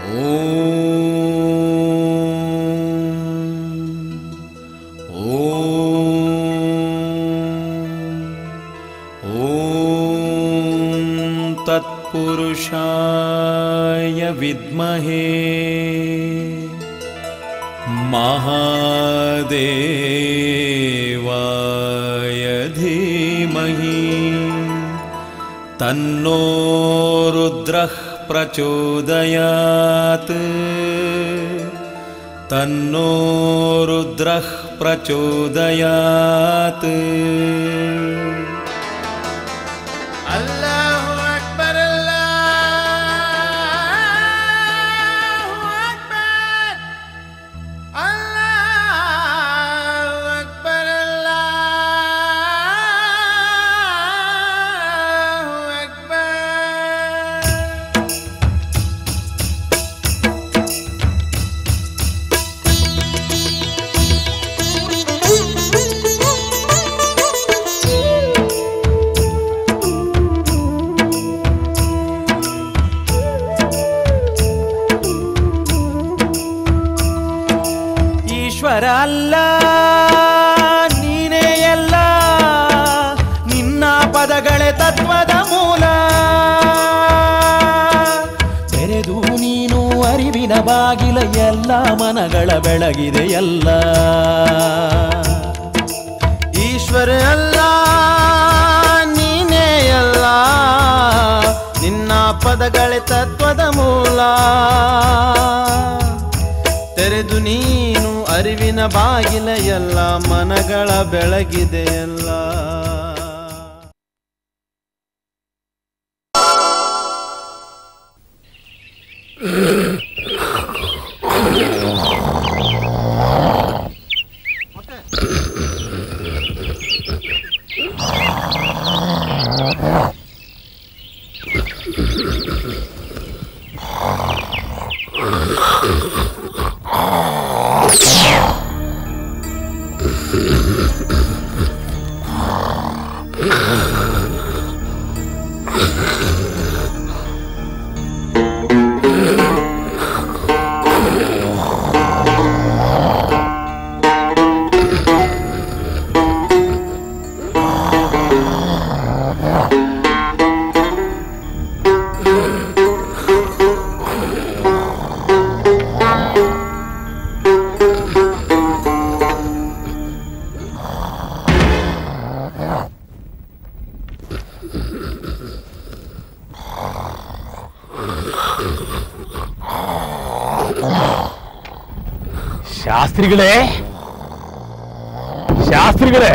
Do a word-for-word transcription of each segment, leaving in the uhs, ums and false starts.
तत्पुरुषाय विद्महे महादेवाय धीमहि तन्नो रुद्रः प्रचोदयात् तन्नो रुद्रः प्रचोदयात्। ಅಲ್ಲ ನೀನೇ ಎಲ್ಲ, ನಿನ್ನ ಪದಗಳೇ ತತ್ವದ ಮೂಲ. ತೆರೆದು ನೀನು ಅರಿವಿನ ಬಾಗಿಲ, ಎಲ್ಲ ಮನಗಳ ಬೆಳಗಿದೆ ಎಲ್ಲ. ಈಶ್ವರ ಅಲ್ಲ ನೀನೇ ಎಲ್ಲ, ನಿನ್ನ ಪದಗಳೇ ತತ್ವದ ಮೂಲ. ತೆರೆದು ನೀನು ಅರಿವಿನ ಬಾಗಿಲ, ಎಲ್ಲ ಮನಗಳ ಬೆಳಗಿದೆ ಎಲ್ಲ. ಶಾಸ್ತ್ರಿಗಳೇ, ಶಾಸ್ತ್ರಿಗಳೇ,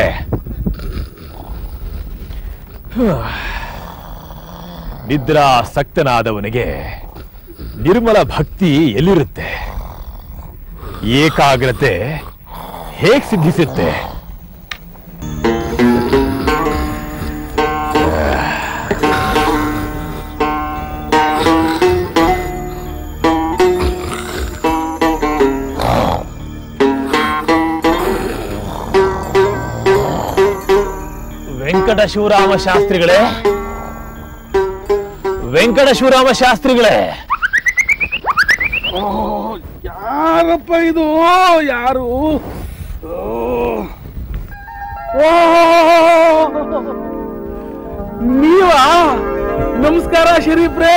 ನಿದ್ರಾಸಕ್ತನಾದವನಿಗೆ ನಿರ್ಮಲ ಭಕ್ತಿ ಎಲ್ಲಿರುತ್ತೆ? ಏಕಾಗ್ರತೆ ಹೇಗೆ ಸಿದ್ಧಿಸುತ್ತೆ? ವೆಂಕಟ ಶಿವರಾಮ ಶಾಸ್ತ್ರಿಗಳೇ, ವೆಂಕಟ ಶಿವರಾಮ ಶಾಸ್ತ್ರಿಗಳೇ. ಯಾರಪ್ಪ ಇದು? ಯಾರು? ನೀವಾ? ನಮಸ್ಕಾರ ಶರೀಫ್ರೇ.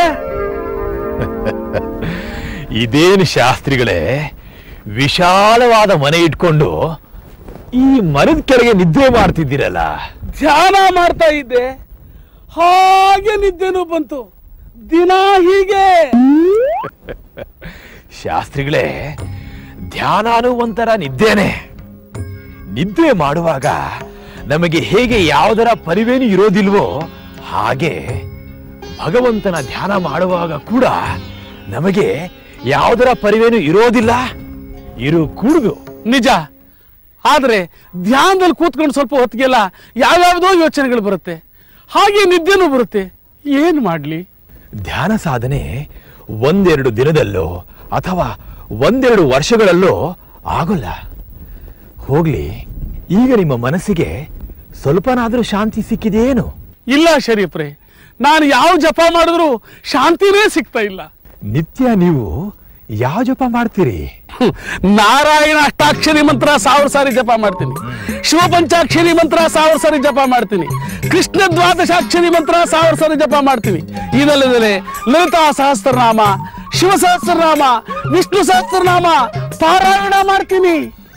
ಇದೇನು ಶಾಸ್ತ್ರಿಗಳೇ, ವಿಶಾಲವಾದ ಮನೆ ಇಟ್ಕೊಂಡು ಈ ಮರದ ಕೆಳಗೆ ನಿದ್ರೆ ಮಾಡ್ತಿದ್ದೀರಲ್ಲ? ಧ್ಯಾನ ಮಾಡ್ತಾ ಇದ್ದೆ, ಹಾಗೆ ನಿದ್ದೆನೂ ಬಂತು. ದಿನ ಹೀಗೆ. ಶಾಸ್ತ್ರಿಗಳೇ, ಧ್ಯಾನನೂ ಒಂಥರ ನಿದ್ದೆನೆ. ನಿದ್ರೆ ಮಾಡುವಾಗ ನಮಗೆ ಹೇಗೆ ಯಾವುದರ ಪರಿವೇನು ಇರೋದಿಲ್ವೋ ಹಾಗೆ ಭಗವಂತನ ಧ್ಯಾನ ಮಾಡುವಾಗ ಕೂಡ ನಮಗೆ ಯಾವುದರ ಪರಿವೇನು ಇರೋದಿಲ್ಲ, ಇರು ಕೂಡುದು. ನಿಜ. ಆದ್ರೆ ಧ್ಯಾನದಲ್ಲಿ ಕೂತ್ಕೊಂಡು ಸ್ವಲ್ಪ ಹೊತ್ತಿಗೆಲ್ಲ ಯಾವ್ಯಾವುದೋ ಯೋಚನೆಗಳು ಬರುತ್ತೆ, ಹಾಗೆ ನಿದ್ದೆನೂ ಬರುತ್ತೆ. ಏನ್ ಮಾಡ್ಲಿ? ಧ್ಯಾನ ಸಾಧನೆ ಒಂದೆರಡು ದಿನದಲ್ಲೋ ಅಥವಾ ಒಂದೆರಡು ವರ್ಷಗಳಲ್ಲೋ ಆಗೋಲ್ಲ. ಹೋಗ್ಲಿ, ಈಗ ನಿಮ್ಮ ಮನಸ್ಸಿಗೆ ಸ್ವಲ್ಪನಾದ್ರೂ ಶಾಂತಿ ಸಿಕ್ಕಿದೆಯೇನು? ಇಲ್ಲ ಶರೀಫ್ರೆ, ನಾನು ಯಾವ ಜಪ ಮಾಡಿದ್ರು ಶಾಂತಿನೇ ಸಿಗ್ತಾ ಇಲ್ಲ. ನಿತ್ಯ ನೀವು ಯಾವ ಜಪ ಮಾಡ್ತೀರಿ? ನಾರಾಯಣ ಅಷ್ಟಾಕ್ಷರಿ ಮಂತ್ರ ಸಾವಿರ ಸಾರಿ ಜಪ ಮಾಡ್ತೀನಿ, ಶಿವ ಪಂಚಾಕ್ಷರಿ ಮಂತ್ರ ಸಾವಿರ ಸಾರಿ ಜಪ ಮಾಡ್ತೀನಿ, ಕೃಷ್ಣ ದ್ವಾದಶಾಕ್ಷರಿ ಮಂತ್ರ ಸಾವಿರ ಸಾರಿ ಜಪ ಮಾಡ್ತೀನಿ. ಇದಲ್ಲದೆ ಲಲಿತಾ ಸಹಸ್ರನಾಮ, ಶಿವ ಸಹಸ್ರನಾಮ, ವಿಷ್ಣು ಸಹಸ್ರನಾಮ ಪಾರಾಯಣ ಮಾಡ್ತೀನಿ.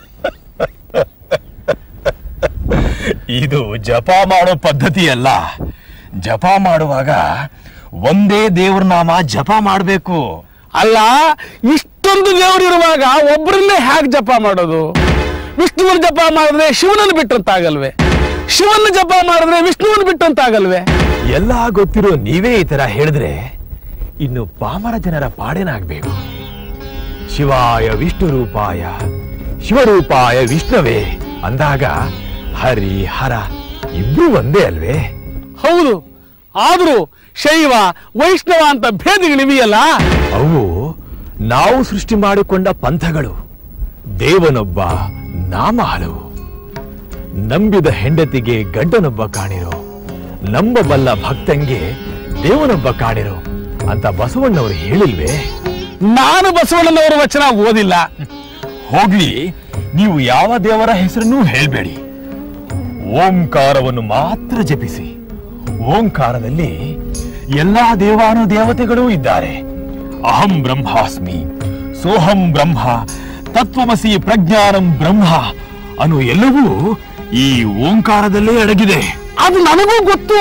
ಇದು ಜಪ ಮಾಡೋ ಪದ್ಧತಿ ಅಲ್ಲ. ಜಪ ಮಾಡುವಾಗ ಒಂದೇ ದೇವ್ರ ನಾಮ ಜಪ ಮಾಡಬೇಕು. ಅಲ್ಲ, ಇಷ್ಟೊಂದು ದೇವರಿರುವಾಗ ಒಬ್ಬರನ್ನೇ ಹೇಗೆ ಜಪ ಮಾಡೋದು? ವಿಷ್ಣುವನ್ನ ಜಪ ಮಾಡಿದ್ರೆ ಶಿವನನ್ನು ಬಿಟ್ಟಂತಾಗಲ್ವೇ? ಶಿವನ ಜಪ ಮಾಡಿದ್ರೆ ವಿಷ್ಣುವನ್ನು ಬಿಟ್ಟಂತಾಗಲ್ವೇ? ಎಲ್ಲ ಗೊತ್ತಿರೋ ನೀವೇ ಈ ತರ ಹೇಳಿದ್ರೆ ಇನ್ನು ಪಾಮರ ಜನರ ಪಾಡೇನಾಗ್ಬೇಕು? ಶಿವಾಯ ವಿಷ್ಣು ರೂಪಾಯ ಶಿವರೂಪಾಯ ವಿಷ್ಣುವೇ ಅಂದಾಗ ಹರಿ ಹರ ಇಬ್ರು ಒಂದೇ ಅಲ್ವೇ? ಹೌದು, ಆದ್ರೂ ಶೈವ ವೈಷ್ಣವ ಅಂತ ಭೇದಗಳಿವೆಯಲ್ಲ, ಅವು ನಾವು ಸೃಷ್ಟಿ ಮಾಡಿಕೊಂಡ ಪಂಥಗಳು. ದೇವನೊಬ್ಬ, ನಾಮ ಹಲವು. ನಂಬಿದ ಹೆಂಡತಿಗೆ ಗಂಡನೊಬ್ಬ ಕಾಣಿರೋ, ನಂಬಬಲ್ಲ ಭಕ್ತಂಗೆ ದೇವನೊಬ್ಬ ಕಾಣಿರೋ ಅಂತ ಬಸವಣ್ಣವರು ಹೇಳಿಲ್ವೇ? ನಾನು ಬಸವಣ್ಣನವರ ವಚನ ಓದಿಲ್ಲ. ಹೋಗ್ಲಿ, ನೀವು ಯಾವ ದೇವರ ಹೆಸರನ್ನೂ ಹೇಳ್ಬೇಡಿ. ಓಂಕಾರವನ್ನು ಮಾತ್ರ ಜಪಿಸಿ. ಓಂಕಾರದಲ್ಲಿ ಎಲ್ಲಾ ದೇವಾನು ದೇವತೆಗಳೂ ಇದ್ದಾರೆ. ಅಹಂ ಬ್ರಹ್ಮಾಸ್ಮಿ, ಸೋಹಂ ಬ್ರಹ್ಮ, ತತ್ವಮಸಿ ಪ್ರಜ್ಞಾನಂ ಬ್ರಹ್ಮ ಅನ್ನೋ ಎಲ್ಲವೂ ಈ ಓಂಕಾರದಲ್ಲೇ ಅಡಗಿದೆ. ಅದು ನನಗೂ ಗೊತ್ತು.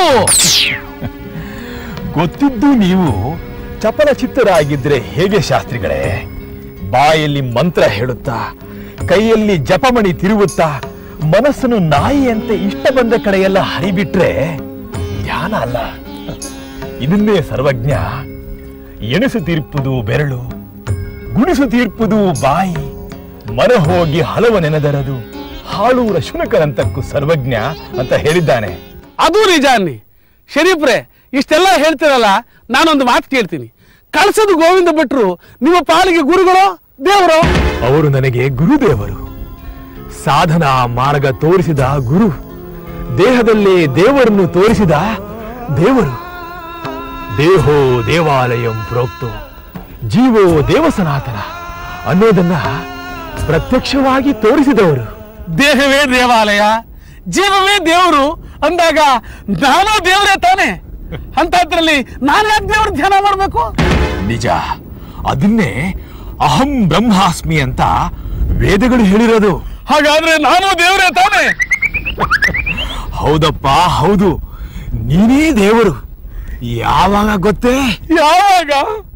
ಗೊತ್ತಿದ್ದು ನೀವು ಚಪಲ ಚಿತ್ತರಾಗಿದ್ರೆ ಹೇಗೆ ಶಾಸ್ತ್ರಿಗಳೇ? ಬಾಯಲ್ಲಿ ಮಂತ್ರ ಹೇಳುತ್ತಾ, ಕೈಯಲ್ಲಿ ಜಪಮಣಿ ತಿರುಗುತ್ತಾ, ಮನಸ್ಸನ್ನು ನಾಯಿಯಂತೆ ಇಷ್ಟ ಬಂದ ಕಡೆಯೆಲ್ಲ ಹರಿಬಿಟ್ರೆ ಧ್ಯಾನ ಅಲ್ಲ. ಇದನ್ನೇ ಸರ್ವಜ್ಞ ಎಣಿಸು ತೀರ್ಪುದು ಬೆರಳು, ಗುಣಿಸು ತೀರ್ಪುದು ಬಾಯಿ, ಮನ ಹೋಗಿ ಹಲವ ನೆನೆದರದು ಹಾಳೂರ ಶುನಕರಂತಕ್ಕೂ ಸರ್ವಜ್ಞ ಅಂತ ಹೇಳಿದ್ದಾನೆ. ಅದು ನಿಜ ಅನ್ನಿ. ಶರೀಫ್ರೆ, ಇಷ್ಟೆಲ್ಲ ಹೇಳ್ತಿರಲ್ಲ, ನಾನೊಂದು ಮಾತು ಕೇಳ್ತೀನಿ. ಕಳ್ಸದು ಗೋವಿಂದ ಭಟ್ರು ನಿಮ್ಮ ಪಾಲಿಗೆ ಗುರುಗಳು ದೇವರು? ಅವರು ನನಗೆ ಗುರುದೇವರು. ಸಾಧನಾ ಮಾರ್ಗ ತೋರಿಸಿದ ಗುರು, ದೇಹದಲ್ಲೇ ದೇವರನ್ನು ತೋರಿಸಿದ ದೇವರು. ದೇಹೋ ದೇವಾಲಯಂ ಪ್ರೋಕ್ತೋ ಜೀವೋ ದೇವ ಸನಾತನ ಅನ್ನೋದನ್ನ ಪ್ರತ್ಯಕ್ಷವಾಗಿ ತೋರಿಸಿದವರು. ದೇಹವೇ ದೇವಾಲಯ, ಜೀವವೇ ದೇವರು ಅಂದಾಗ ನಾನು ದೇವರೇ ತಾನೆ. ಅಂತದ್ರಲ್ಲಿ ನಾನು ಯಾಕೆ ದೇವ್ರ ಧ್ಯಾನ ಮಾಡ್ಬೇಕು? ನಿಜ, ಅದನ್ನೇ ಅಹಂ ಬ್ರಹ್ಮಾಸ್ಮಿ ಅಂತ ವೇದಗಳು ಹೇಳಿರೋದು. ಹಾಗಾದ್ರೆ ನಾನು ದೇವರೇ ತಾನೆ? ಹೌದಪ್ಪ, ಹೌದು, ನೀನೇ ದೇವರು. ಯಾವಾಗ ಗೊತ್ತೇ? ಯಾವಾಗ?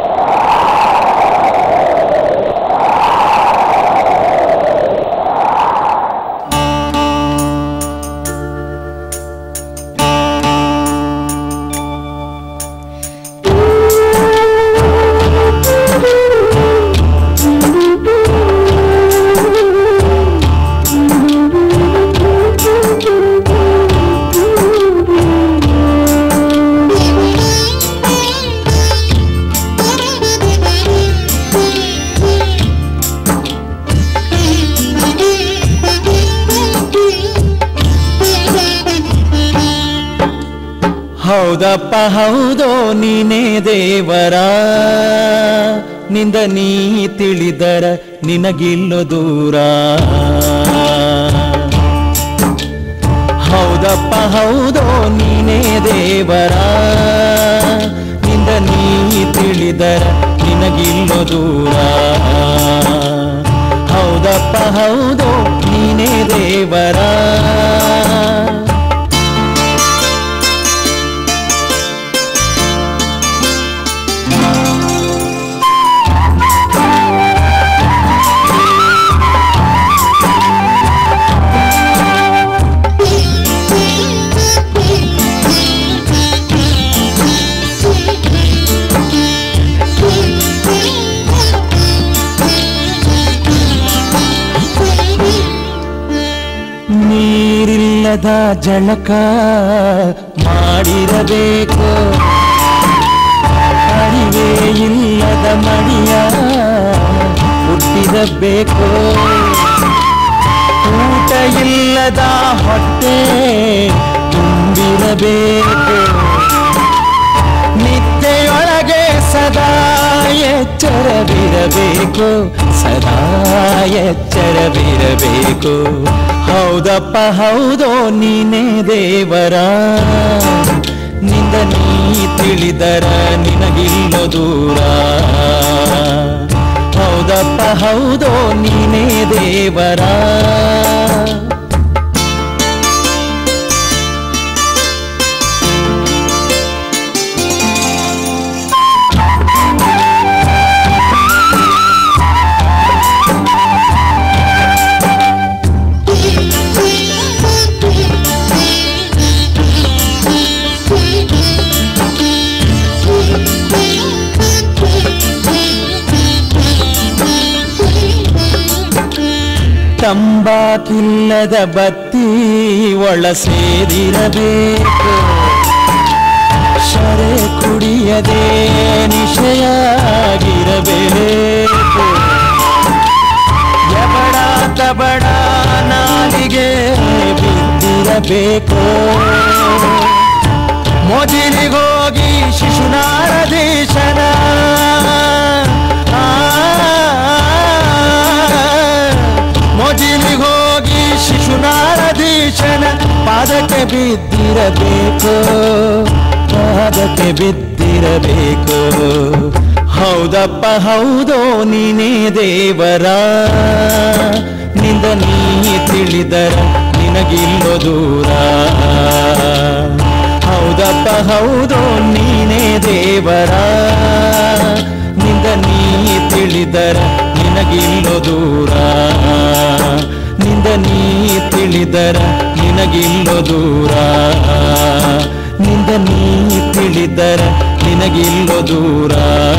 ಹೌದಪ್ಪ ಹೌದೋ ನೀನೇ ದೇವರ, ನಿಂದ ನೀ ತಿಳಿದರ ನಿನಗಿಲ್ಲೋ ದೂರ. ಹೌದಪ್ಪ ಹೌದೋ ನೀನೇ ದೇವರ, ನಿಂದ ನೀ ತಿಳಿದರ ನಿನಗಿಲ್ಲೋ ದೂರ. ಹೌದಪ್ಪ ಹೌದೋ ನೀನೇ ದೇವರ. ನೀರಿಲ್ಲದ ಜಳಕ ಮಾಡಿರಬೇಕು, ಅರಿವೇ ಇಲ್ಲದ ಮಡಿಯ ಹುಟ್ಟಿರಬೇಕು, ಊಟ ಇಲ್ಲದ ಹೊಟ್ಟೆ ತುಂಬಿರಬೇಕು, ನಿದ್ದೆಯೊಳಗೆ ಸದಾ ಎಚ್ಚರವಿರಬೇಕು, ಸದಾ ಎಚ್ಚರವಿರಬೇಕು. ಹೌದಪ್ಪ ಹೌದೋ ನೀನೇ ದೇವರ, ನಿಂದ ನೀ ತಿಳಿದರ ನಿನಗಿಲ್ಲೋ ದೂರ. ಹೌದಪ್ಪ ಹೌದೋ ನೀನೇ ದೇವರ. ತಂಬಾಕಿಲ್ಲದ ಬತ್ತಿ ಒಳ ಸೇರಿರಬೇಕು, ಶರೆ ಕುಡಿಯದೆ ನಿಶೆಯಾಗಿರಬೇಕು. ಎಬಡ ತಬಡ ನಾಲಿಗೆ ಬಿದ್ದಿರಬೇಕು, ಮೊದಲಿಗೋಗಿ ಶಿಶುನಾರದೀಶನ ಮೊದಲಿಗೋಗಿ ಶಿಶುನಾರದೀಶನ ಪಾದಕ್ಕೆ ಬಿದ್ದಿರಬೇಕು, ಪಾದಕ್ಕೆ ಬಿದ್ದಿರಬೇಕು. ಹೌದಪ್ಪ ಹೌದೋ ನೀನೇ ದೇವರ, ನಿಂದ ನೀ ತಿಳಿದರ ನಿನಗಿಲ್ಲೋ ದೂರ. ಹೌದಪ್ಪ ಹೌದೋ ನೀನೇ ದೇವರ, ನಿಂದ ನೀ ತಿಳಿದರ ನಿನಗಿಲ್ಲೋ ದೂರ. ನಿಂದ ನೀ ತಿಳಿದರ ನಿನಗಿಲ್ಲೋ ದೂರ. ನಿಂದ ನೀ ತಿಳಿದರ ನಿನಗಿಲ್ಲೋ ದೂರ.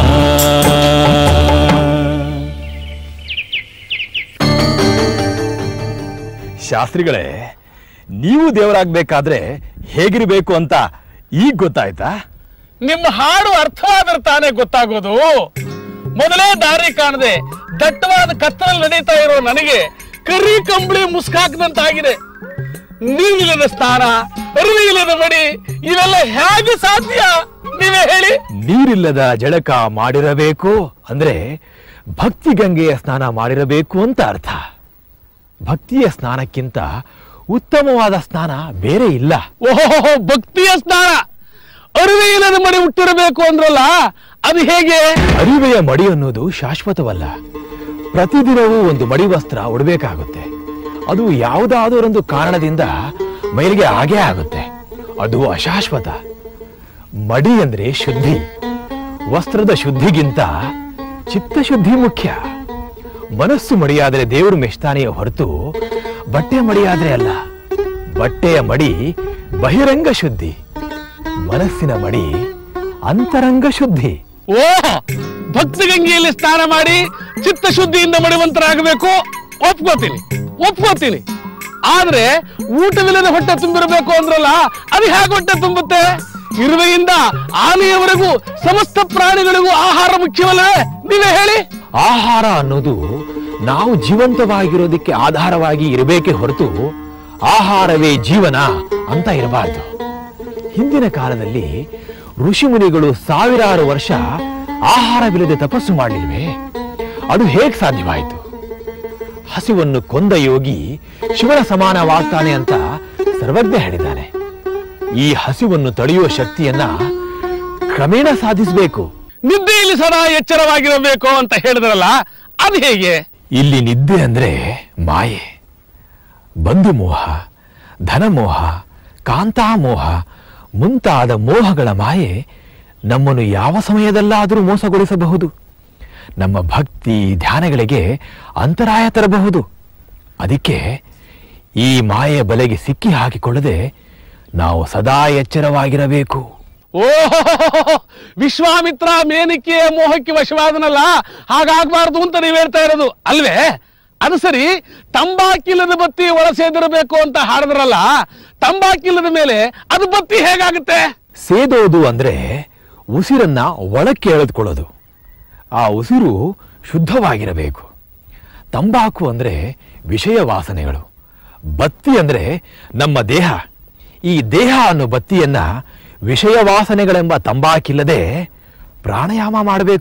ಶಾಸ್ತ್ರಿಗಳೇ, ನೀವು ದೇವರಾಗಬೇಕಾದ್ರೆ ಹೇಗಿರಬೇಕು ಅಂತ ಈಗ ಗೊತ್ತಾಯ್ತಾ? ನಿಮ್ಮ ಹಾಡು ಅರ್ಥವಾದ್ರೆ ತಾನೇ ಗೊತ್ತಾಗೋದು. ಮೊದಲೇ ದಾರಿ ಕಾಣದೆ ದಟ್ಟವಾದ ಕತ್ತಲಲ್ಲಿ ನಡೀತಾ ಇರೋ ನನಗೆ ಕರಿ ಕಂಬಳಿ ಮುಸ್ಕಾಕ್ದಂತಾಗಿದೆ. ನೀರಿಲ್ಲದ ಸ್ನಾನ, ಅರಿವಿಲ್ಲದ ಮಡಿ, ಇವೆಲ್ಲ ಹೇಗೆ ಸಾಧ್ಯ ನೀವೇ ಹೇಳಿ? ನೀರಿಲ್ಲದ ಜಳಕ ಮಾಡಿರಬೇಕು ಅಂದ್ರೆ ಭಕ್ತಿ ಗಂಗೆಯ ಸ್ನಾನ ಮಾಡಿರಬೇಕು ಅಂತ ಅರ್ಥ. ಭಕ್ತಿಯ ಸ್ನಾನಕ್ಕಿಂತ ಉತ್ತಮವಾದ ಸ್ನಾನ ಬೇರೆ ಇಲ್ಲ. ಓಹೋ, ಭಕ್ತಿಯ ಸ್ನಾನ ಅರಿವೆ ಇಲ್ಲದ ಮಡಿ ಹುಟ್ಟಿರಬೇಕು ಅಂದ್ರಲ್ಲ, ಅದು ಹೇಗೆ? ಅರಿವೆಯ ಮಡಿ ಅನ್ನೋದು ಶಾಶ್ವತವಲ್ಲ. ಪ್ರತಿದಿನವೂ ಒಂದು ಮಡಿ ವಸ್ತ್ರ ಉಡಬೇಕಾಗುತ್ತೆ. ಅದು ಯಾವುದಾದರೊಂದು ಕಾರಣದಿಂದ ಮೈಲಿಗೆ ಆಗೇ ಆಗುತ್ತೆ. ಅದು ಅಶಾಶ್ವತ. ಮಡಿ ಅಂದ್ರೆ ಶುದ್ಧಿ. ವಸ್ತ್ರದ ಶುದ್ಧಿಗಿಂತ ಚಿತ್ತಶುದ್ಧಿ ಮುಖ್ಯ. ಮನಸ್ಸು ಮಡಿಯಾದರೆ ದೇವರು ಮೆಚ್ತಾನೆಯೇ ಹೊರತು ಬಟ್ಟೆ ಮಡಿಯಾದ್ರೆ ಅಲ್ಲ. ಬಟ್ಟೆಯ ಮಡಿ ಬಹಿರಂಗ ಶುದ್ಧಿ, ಮನಸ್ಸಿನ ಮಡಿ ಅಂತರಂಗ ಶುದ್ಧಿ. ಓಹ್, ಭಕ್ತಿ ಗಂಗೆಯಲ್ಲಿ ಸ್ನಾನ ಮಾಡಿ ಚಿತ್ತಶುದ್ಧಿಯಿಂದ ಮಡಿವಂತರಾಗಬೇಕು, ಒಪ್ಕೋತೀನಿ ಒಪ್ಕೋತೀನಿ. ಆದ್ರೆ ಊಟವಿಲ್ಲದ ಹೊಟ್ಟೆ ತುಂಬಿರಬೇಕು ಅಂದ್ರಲ್ಲ, ಅದು ಹೇಗೆ ಹೊಟ್ಟೆ ತುಂಬುತ್ತೆ? ಇರುವೆಯಿಂದ ಆನೆಯವರೆಗೂ ಸಮಸ್ತ ಪ್ರಾಣಿಗಳಿಗೂ ಆಹಾರ ಮುಖ್ಯವಲ್ಲ, ನೀವೇ ಹೇಳಿ? ಆಹಾರ ಅನ್ನೋದು ನಾವು ಜೀವಂತವಾಗಿರೋದಕ್ಕೆ ಆಧಾರವಾಗಿ ಇರಬೇಕೇ ಹೊರತು ಆಹಾರವೇ ಜೀವನ ಅಂತ ಇರಬಾರ್ದು. ಹಿಂದಿನ ಕಾಲದಲ್ಲಿ ಋಷಿಮುನಿಗಳು ಸಾವಿರಾರು ವರ್ಷ ಆಹಾರವಿಲ್ಲದೆ ತಪಸ್ಸು ಮಾಡಲಿಲ್ವೇ? ಅದು ಹೇಗೆ ಸಾಧ್ಯವಾಯಿತು? ಹಸಿವನ್ನು ಕೊಂದ ಯೋಗಿ ಶಿವನ ಸಮಾನವಾಗ್ತಾನೆ ಅಂತ ಸರ್ವಜ್ಞ ಹೇಳಿದ್ದಾನೆ. ಈ ಹಸಿವನ್ನು ತಡೆಯುವ ಶಕ್ತಿಯನ್ನ ಕ್ರಮೇಣ ಸಾಧಿಸಬೇಕು. ನಿದ್ದೆಯಲ್ಲಿ ಸದಾ ಎಚ್ಚರವಾಗಿರಬೇಕು ಅಂತ ಹೇಳಿದ್ರಲ್ಲ, ಅದು ಹೇಗೆ? ಇಲ್ಲಿ ನಿದ್ದೆ ಅಂದ್ರೆ ಮಾಯೆ. ಬಂಧು ಮೋಹ, ಧನಮೋಹ, ಕಾಂತಾಮೋಹ ಮುಂತಾದ ಮೋಹಗಳ ಮಾಯೆ ನಮ್ಮನ್ನು ಯಾವ ಸಮಯದಲ್ಲಾದರೂ ಮೋಸಗೊಳಿಸಬಹುದು. ನಮ್ಮ ಭಕ್ತಿ ಧ್ಯಾನಗಳಿಗೆ ಅಂತರಾಯ ತರಬಹುದು. ಅದಕ್ಕೆ ಈ ಮಾಯೆಯ ಬಲೆಗೆ ಸಿಕ್ಕಿ ಹಾಕಿಕೊಳ್ಳದೆ ನಾವು ಸದಾ ಎಚ್ಚರವಾಗಿರಬೇಕು. ಓಹೋ, ವಿಶ್ವಾಮಿತ್ರ ಮೇನಿಕೆಯ ಮೋಹಕ್ಕೆ ವಶವಾದನಲ್ಲ, ಹಾಗಾಗಬಾರ್ದು ಅಂತ ನೀವು ಹೇಳ್ತಾ ಇರೋದು ಅಲ್ವೇ? ಅದು ಸರಿ, ತಂಬಾಕಿಲ್ಲದ ಬತ್ತಿ ಒಳಸೇದಿರಬೇಕು ಅಂತ ಹಾಡಿದ್ರಲ್ಲ, ತಂಬಾಕಿಲ್ಲದ ಮೇಲೆ ಅದು ಬತ್ತಿ ಹೇಗಾಗುತ್ತೆ? ಸೇದೋದು ಅಂದ್ರೆ ಉಸಿರನ್ನ ಒಳಕ್ಕೆ ಎಳೆದುಕೊಳ್ಳೋದು. ಆ ಉಸಿರು ಶುದ್ಧವಾಗಿರಬೇಕು. ತಂಬಾಕು ಅಂದ್ರೆ ವಿಷಯ ವಾಸನೆಗಳು. ಬತ್ತಿ ಅಂದ್ರೆ ನಮ್ಮ ದೇಹ. ಈ ದೇಹ ಅನ್ನೋ ಬತ್ತಿಯನ್ನ ವಿಷಯ ವಾಸನೆಗಳೆಂಬ ತಂಬಾಕಿಲ್ಲದೆ ಪ್ರಾಣಾಯಾಮ ಮಾಡಬೇಕು.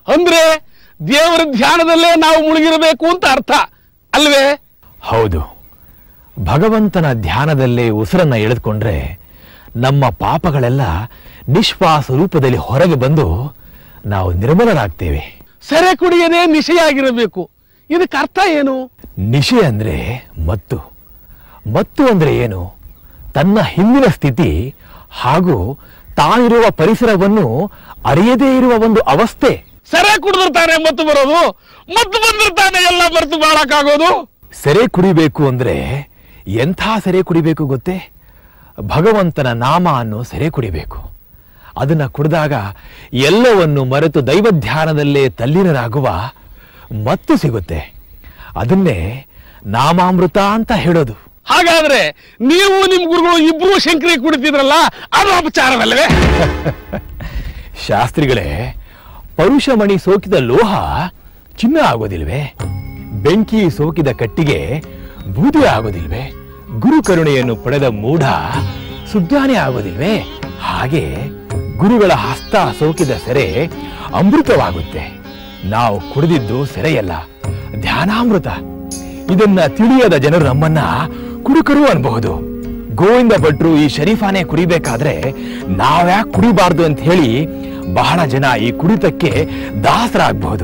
ಅಂದ್ರೆ ದೇವರ ಧ್ಯಾನದಲ್ಲೇ ನಾವು ಮುಳುಗಿರಬೇಕು ಅಂತ ಅರ್ಥ ಅಲ್ವೇ? ಹೌದು. ಭಗವಂತನ ಧ್ಯಾನದಲ್ಲೇ ಉಸಿರನ್ನ ಎಳೆದುಕೊಂಡ್ರೆ ನಮ್ಮ ಪಾಪಗಳೆಲ್ಲ ನಿಶ್ವಾಸ ರೂಪದಲ್ಲಿ ಹೊರಗೆ ಬಂದು ನಾವು ನಿರ್ಮಲರಾಗ್ತೇವೆ. ಸೆರೆ ಕುಡಿಯದೇ ನಿಶೆಯಾಗಿರಬೇಕು. ಇದಕ್ಕೆ ಅರ್ಥ ಏನು? ನಿಶೆ ಅಂದ್ರೆ ಮತ್ತು ಮತ್ತು ಅಂದ್ರೆ ಏನು? ತನ್ನ ಹಿಂದಿನ ಸ್ಥಿತಿ ಹಾಗೂ ತಾನಿರುವ ಪರಿಸರವನ್ನು ಅರಿಯದೇ ಇರುವ ಒಂದು ಅವಸ್ಥೆ. ಸೆರೆ ಕುಡಿದಿರ್ತಾನೆ ಮತ್ತು ಬರೋದು, ಮತ್ತು ಬಂದಿರ್ತಾನೆ ಎಲ್ಲ ಮರೆತು ಬಾಳಕ್ಕಾಗೋದು. ಸೆರೆ ಕುಡಿಬೇಕು ಅಂದ್ರೆ ಎಂಥ ಸೆರೆ ಕುಡಿಬೇಕು ಗೊತ್ತೇ? ಭಗವಂತನ ನಾಮ ಅನ್ನು ಸೆರೆ ಕುಡಿಬೇಕು. ಅದನ್ನ ಕುಡಿದಾಗ ಎಲ್ಲವನ್ನು ಮರೆತು ದೈವಧ್ಯಾನದಲ್ಲೇ ತಲ್ಲೀನರಾಗುವ ಮತ್ತು ಸಿಗುತ್ತೆ. ಅದನ್ನೇ ನಾಮಾಮೃತ ಅಂತ ಹೇಳೋದು. ಹಾಗಾದ್ರೆ ನೀವು ನಿಮ್ ಗುರುಗಳು ಇಬ್ರು ಶಂಕರಿ ಕುಡಿತಿದ್ರಲ್ಲ, ಅದು ಅಪಚಾರವಲ್ಲವೇ? ಶಾಸ್ತ್ರಿಗಳೇ, ಪರುಷಮಣಿ ಸೋಕಿದ ಲೋಹ ಚಿನ್ನ ಆಗೋದಿಲ್ವೇ? ಬೆಂಕಿ ಸೋಕಿದ ಕಟ್ಟಿಗೆ ಬೂದಿ ಆಗೋದಿಲ್ವೇ? ಗುರು ಕರುಣೆಯನ್ನು ಪಡೆದ ಮೂಢ ಸುಜ್ಞಾನಿ ಆಗೋದಿಲ್ವೇ? ಹಾಗೆ ಗುರುಗಳ ಹಸ್ತ ಸೋಕಿದ ಸೆರೆ ಅಮೃತವಾಗುತ್ತೆ. ನಾವು ಕುಡಿದಿದ್ದು ಸೆರೆಯಲ್ಲ, ಧ್ಯಾನಾಮೃತ. ಇದನ್ನ ತಿಳಿಯದ ಜನರು ನಮ್ಮನ್ನ ಕುಡುಕರು ಅನ್ಬಹುದು. ಗೋವಿಂದ ಭಟ್ರು ಈ ಶರೀಫಾನೇ ಕುಡಿಬೇಕಾದ್ರೆ ನಾವ್ಯಾಕೆ ಕುಡಿಬಾರ್ದು ಅಂತ ಹೇಳಿ ಬಹಳ ಜನ ಈ ಕುಡಿತಕ್ಕೆ ದಾಸರಾಗಬಹುದು.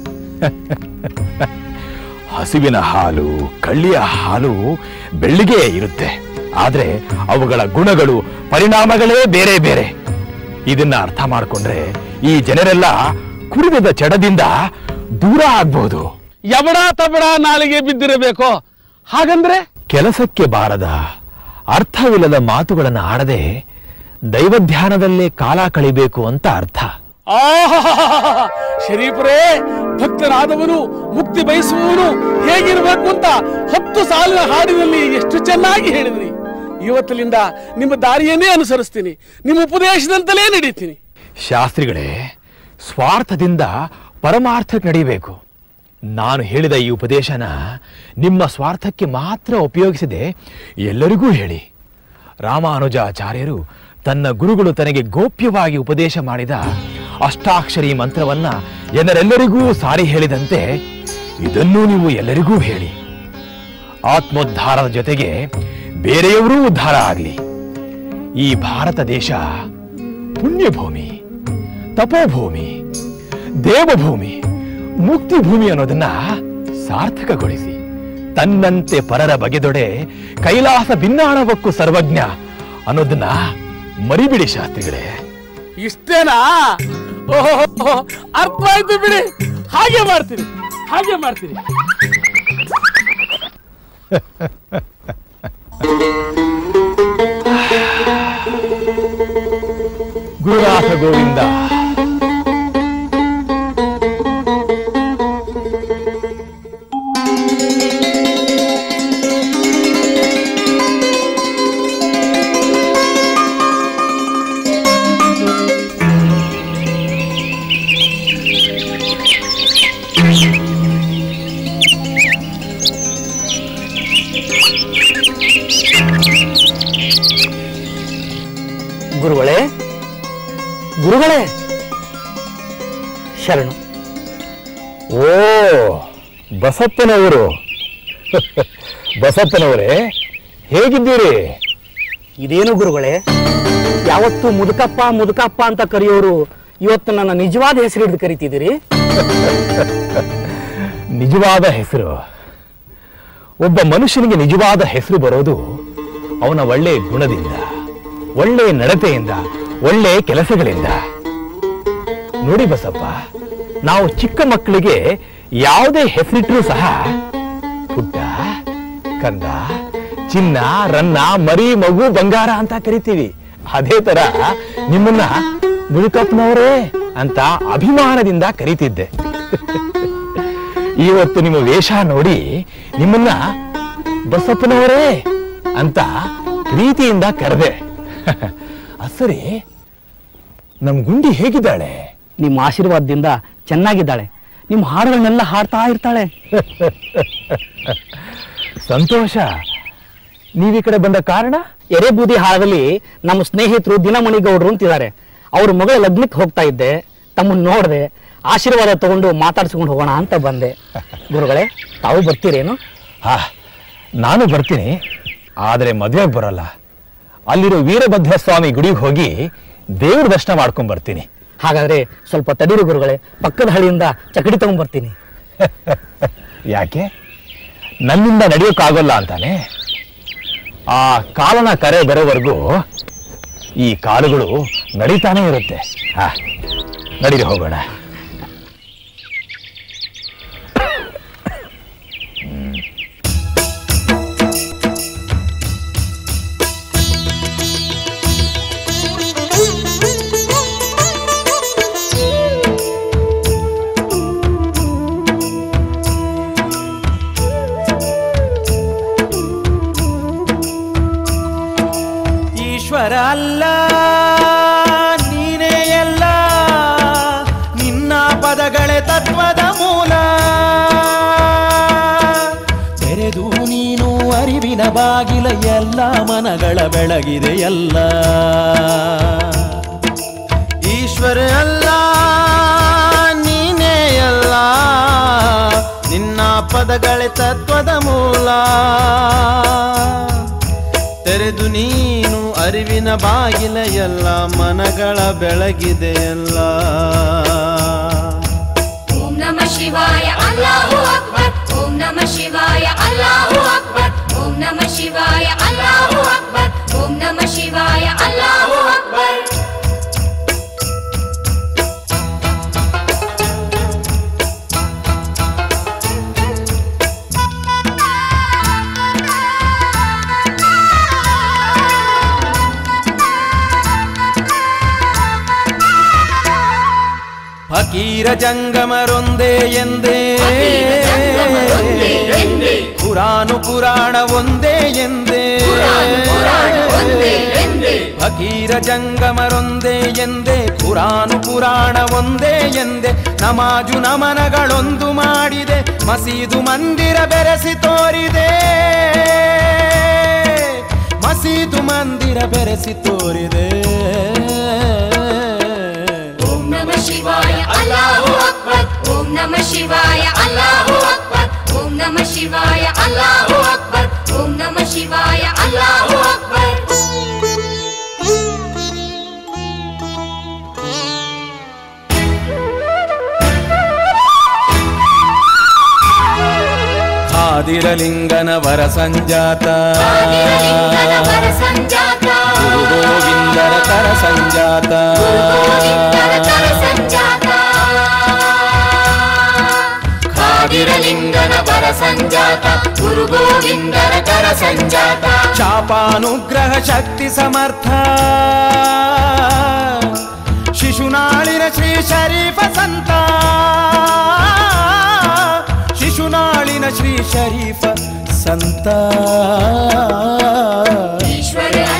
ಹಸುವಿನ ಹಾಲು, ಕಳ್ಳಿಯ ಹಾಲು ಬೆಳ್ಳಿಗೆ ಇರುತ್ತೆ, ಆದ್ರೆ ಅವುಗಳ ಗುಣಗಳು, ಪರಿಣಾಮಗಳೇ ಬೇರೆ ಬೇರೆ. ಇದನ್ನ ಅರ್ಥ ಮಾಡ್ಕೊಂಡ್ರೆ ಈ ಜನರೆಲ್ಲ ಕುಡಿದ ಚಡದಿಂದ ದೂರ ಆಗ್ಬಹುದು. ಯಬಡ ತಬಡ ನಾಲಿಗೆ ಬಿದ್ದಿರಬೇಕು. ಹಾಗಂದ್ರೆ ಕೆಲಸಕ್ಕೆ ಬಾರದ ಅರ್ಥವಿಲ್ಲದ ಮಾತುಗಳನ್ನು ಆಡದೆ ದೈವಧ್ಯಾನದಲ್ಲೇ ಕಾಲ ಕಳಿಬೇಕು ಅಂತ ಅರ್ಥ. ಆಹಾ, ಶರೀಫರೇ, ಭಕ್ತನಾದವನು ಮುಕ್ತಿ ಬಯಸುವವನು ಹೇಗಿರಬೇಕು ಅಂತ ಹತ್ತು ಸಾಲಿನ ಹಾಡಿನಲ್ಲಿ ಎಷ್ಟು ಚೆನ್ನಾಗಿ ಹೇಳಿದ್ರಿ. ಇವತ್ತಿನಿಂದ ನಿಮ್ಮ ದಾರಿಯನ್ನೇ ಅನುಸರಿಸ್ತೀನಿ, ನಿಮ್ಮ ಉಪದೇಶದಂತಲೇ ನಡೀತೀನಿ. ಶಾಸ್ತ್ರಿಗಳೇ, ಸ್ವಾರ್ಥದಿಂದ ಪರಮಾರ್ಥಕ್ಕೆ ನಡೀಬೇಕು. ನಾನು ಹೇಳಿದ ಈ ಉಪದೇಶನ ನಿಮ್ಮ ಸ್ವಾರ್ಥಕ್ಕೆ ಮಾತ್ರ ಉಪಯೋಗಿಸದೆ ಎಲ್ಲರಿಗೂ ಹೇಳಿ. ರಾಮಾನುಜಾಚಾರ್ಯರು ತನ್ನ ಗುರುಗಳು ತನಗೆ ಗೋಪ್ಯವಾಗಿ ಉಪದೇಶ ಮಾಡಿದ ಅಷ್ಟಾಕ್ಷರಿ ಮಂತ್ರವನ್ನ ಜನರೆಲ್ಲರಿಗೂ ಸಾರಿ ಹೇಳಿದಂತೆ ಇದನ್ನೂ ನೀವು ಎಲ್ಲರಿಗೂ ಹೇಳಿ. ಆತ್ಮೋದ್ಧಾರದ ಜೊತೆಗೆ ಬೇರೆಯವರೂ ಉದ್ಧಾರ ಆಗಲಿ. ಈ ಭಾರತ ದೇಶ ಪುಣ್ಯಭೂಮಿ, ತಪೋಭೂಮಿ, ದೇವಭೂಮಿ, ಮುಕ್ತಿ ಭೂಮಿ ಅನ್ನೋದನ್ನ ಸಾರ್ಥಕಗೊಳಿಸಿ. ತನ್ನಂತೆ ಪರರ ಬಗೆದೊಡೆ ಕೈಲಾಸ ಭಿನ್ನಾಣವಕ್ಕೂ ಸರ್ವಜ್ಞ ಅನ್ನೋದನ್ನ ಮರಿಬಿಡಿ ಶಾಸ್ತ್ರಿಗಳೇ. ಇಷ್ಟೇನಾ? ಓಹೋ, ಅರ್ಥ ಆಯ್ತು ಬಿಡಿ. ಹಾಗೆ ಮಾಡ್ತೀನಿ, ಹಾಗೆ ಮಾಡ್ತೀನಿ. ಗುರುನಾಥ ಗೋವಿಂದ. ಗುರುಗಳೇ, ಗುರುಗಳೇ ಶರಣು. ಓ, ಬಸಪ್ಪನವರು. ಬಸಪ್ಪನವರೇ, ಹೇಗಿದ್ದೀರಿ? ಇದೇನು ಗುರುಗಳೇ, ಯಾವತ್ತು ಮುದುಕಪ್ಪ ಮುದುಕಪ್ಪ ಅಂತ ಕರೆಯೋರು ಇವತ್ತು ನನ್ನ ನಿಜವಾದ ಹೆಸರು ಹಿಡಿದು ಕರಿತಿದ್ದೀರಿ? ನಿಜವಾದ ಹೆಸರು, ಒಬ್ಬ ಮನುಷ್ಯನಿಗೆ ನಿಜವಾದ ಹೆಸರು ಬರೋದು ಅವನ ಒಳ್ಳೆಯ ಗುಣದಿಂದ, ಒಳ್ಳೆಯ ನಡತೆಯಿಂದ, ಒಳ್ಳೆಯ ಕೆಲಸಗಳಿಂದ. ನೋಡಿ ಬಸಪ್ಪ, ನಾವು ಚಿಕ್ಕ ಮಕ್ಕಳಿಗೆ ಯಾವುದೇ ಹೆಸರಿಟ್ಟರೂ ಸಹ ಪುಟ್ಟ, ಕಂದ, ಚಿನ್ನ, ರನ್ನ, ಮರಿ, ಮಗು, ಬಂಗಾರ ಅಂತ ಕರಿತೀವಿ. ಅದೇ ತರ ನಿಮ್ಮನ್ನ ಮುದುಕಪ್ಪನವರೇ ಅಂತ ಅಭಿಮಾನದಿಂದ ಕರಿತಿದ್ದೆ. ಇವತ್ತು ನಿಮ್ಮ ವೇಷ ನೋಡಿ ನಿಮ್ಮನ್ನ ಬಸಪ್ಪನವರೇ ಅಂತ ಪ್ರೀತಿಯಿಂದ ಕರೆದೆ. ಅಸರಿ, ನಮ್ ಗುಂಡಿ ಹೇಗಿದ್ದಾಳೆ? ನಿಮ್ಮ ಆಶೀರ್ವಾದದಿಂದ ಚೆನ್ನಾಗಿದ್ದಾಳೆ. ನಿಮ್ಮ ಹಾಡುಗಳನ್ನೆಲ್ಲ ಹಾಡ್ತಾ ಇರ್ತಾಳೆ. ಸಂತೋಷ. ನೀವೀ ಕಡೆ ಬಂದ ಕಾರಣ? ಎರೆಬೂದಿ ಹಾಳದಲ್ಲಿ ನಮ್ಮ ಸ್ನೇಹಿತರು ದಿನಮಣಿಗೌಡರು ಅಂತಿದ್ದಾರೆ. ಅವ್ರ ಮಗಳ ಲಗ್ನಕ್ಕೆ ಹೋಗ್ತಾ ಇದ್ದೆ, ತಮ್ಮನ್ನು ನೋಡಿದೆ. ಆಶೀರ್ವಾದ ತಗೊಂಡು ಮಾತಾಡ್ಸ್ಕೊಂಡು ಹೋಗೋಣ ಅಂತ ಬಂದೆ. ಗುರುಗಳೇ, ತಾವು ಬರ್ತೀರೇನು? ಹಾ, ನಾನು ಬರ್ತೀನಿ, ಆದರೆ ಮದುವೆಗೆ ಬರಲ್ಲ. ಅಲ್ಲಿರೋ ವೀರಭದ್ರ ಸ್ವಾಮಿ ಗುಡಿಗೆ ಹೋಗಿ ದೇವ್ರ ದರ್ಶನ ಮಾಡ್ಕೊಂಡ್ ಬರ್ತೀನಿ. ಹಾಗಾದ್ರೆ ಸ್ವಲ್ಪ ತಡೀರಿ ಗುರುಗಳೇ, ಪಕ್ಕದ ಹಳ್ಳಿಯಿಂದ ಚಕಡಿ ತಗೊಂಡ್ ಬರ್ತೀನಿ. ಯಾಕೆ? ನನ್ನಿಂದ ನಡೆಯೋಕ್ಕಾಗಲ್ಲ ಅಂತಾನೆ? ಆ ಕಾಲನ ಕರೆ ಬರೋವರೆಗೂ ಈ ಕಾಲುಗಳು ನಡೀತಾನೆ ಇರುತ್ತೆ. ಹಾ, ನಡೀರಿ ಹೋಗೋಣ. ಈಶ್ವರ ಅಲ್ಲ ನೀನೇ ಎಲ್ಲ, ನಿನ್ನ ಪದಗಳೇ ತತ್ವದ ಮೂಲ. ತೆರೆದು ನೀನು ಅರಿವಿನ ಬಾಗಿಲ, ಎಲ್ಲ ಮನಗಳ ಬೆಳಗಿದೆ ಎಲ್ಲ. ಈಶ್ವರ ಅಲ್ಲ ನೀನೇ ಎಲ್ಲ, ನಿನ್ನ ಪದಗಳೇ ತತ್ವದ ಮೂಲ. ತೆರೆದು ನೀನು ಅರಿವಿನ ಬಾಗಿಲ, ಎಲ್ಲ ಮನಗಳ ಬೆಳಗಿದೆ ಎಲ್ಲ. ಓಂ ನಮಃ ಶಿವಾಯ ಅಲ್ಲಾಹು ಅಕ್ಬರ್, ಓಂ ನಮಃ ಶಿವಾಯ ಅಲ್ಲಾಹು ಅಕ್ಬರ್, ಓಂ ನಮಃ ಶಿವಾಯ ಅಲ್ಲಾಹು ಅಕ್ಬರ್, ಓಂ ನಮಃ ಶಿವಾಯ ಅಲ್ಲಾಹು ಅಕ್ಬರ್. ಫಕೀರ ಜಂಗಮರೊಂದೇ ಎಂದೇ, ಕುರಾನು ಪುರಾಣ ಒಂದೇ ಎಂದೇ. ಫಕೀರ ಜಂಗಮರೊಂದೇ ಎಂದೇ, ಕುರಾನು ಪುರಾಣ ಒಂದೇ ಎಂದೇ. ನಮಾಜು ನಮನಗಳೊಂದು ಮಾಡಿದೆ, ಮಸೀದು ಮಂದಿರ ಬೆರೆಸಿ ತೋರಿದೆ. ಮಸೀದು ಮಂದಿರ ಬೆರೆಸಿ ತೋರಿದೆ. ಶಿವಾಯ ಅಲ್ಲಾಹು ಅಕ್ಬರ್, ಓಂ ನಮಃ ಶಿವಾಯ ಅಲ್ಲಾಹು ಅಕ್ಬರ್, ಓಂ ನಮಃ ಶಿವಾಯ ಅಲ್ಲಾಹು ಅಕ್ಬರ್, ಓಂ ನಮಃ ಶಿವಾಯ ಅಲ್ಲಾಹು ಅಕ್ಬರ್. ಖಾದಿರಲಿಂಗನ ವರ ಸಂಜಾತ, ಗುರು ಗೋವಿಂದರ ಕರ ಸಂಜಾತ. ಖಾದಿರಲಿಂಗನ ವರ ಸಂಜಾತ, ಗುರು ಗೋವಿಂದರ ಕರ ಸಂಜಾತ. ಶಾಪಾನುಗ್ರಹ ಶಕ್ತಿ ಸಮರ್ಥ, ಶಿಶುನಾಳಿನ ಶ್ರೀ ಶರೀಫ ಸಂತ. ಶಿಶುನಾಳಿನ ಶ್ರೀ ಶರೀಫ ಸಂತ. ಈಶ್ವರ